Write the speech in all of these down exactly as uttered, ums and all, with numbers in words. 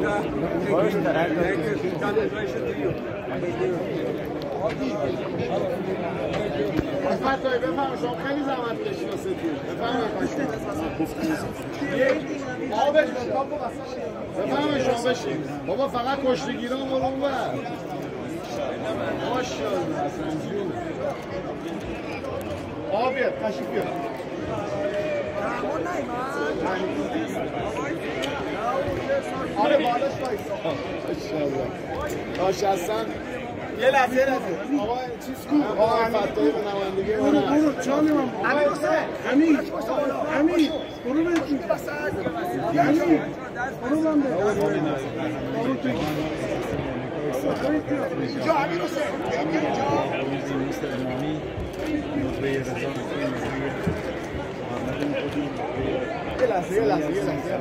حضرت های بفرم شما خیلی زحمت کشید واسه تیم بفرم شما بشین بابا فقط کشتیگیران برو اون بر ماشاءالله حسن جون آقا بیاد تشریف بیاد آره بالش بایستا ماشاءالله باش حسن یه لحظه یه لحظه آقا چیز کو آقا فتایی به نمایندگی برو برو چانی من امین امین برو بگی امین برو من برو تو جا امین حسین یه لحظه یه لحظه یه لحظه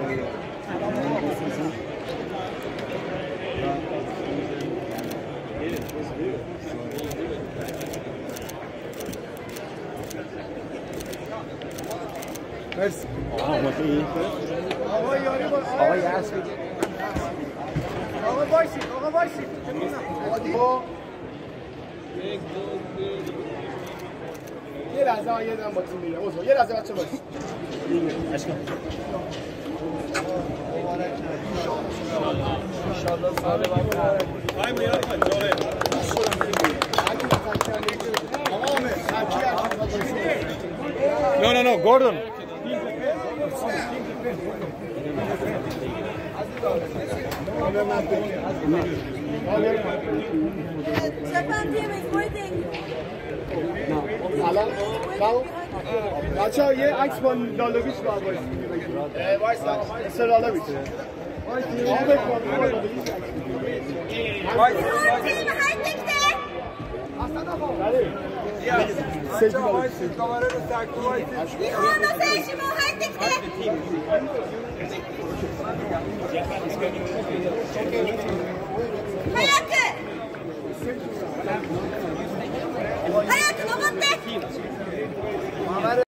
مرسی آقا مطمئنی؟ آقا یاری باش آقا یاس آقا وایسی آقا وایسی آقا یه لحظه آقا یه دم با تیم میره عضو یه لحظه بچه وایسی اشکال انشالله سلامت آی میاد جوره No, no, no, Gordon. بچه ها یه عکس با لالویچ باید بایست بایست مثل لالویچ آقا بکن Hayat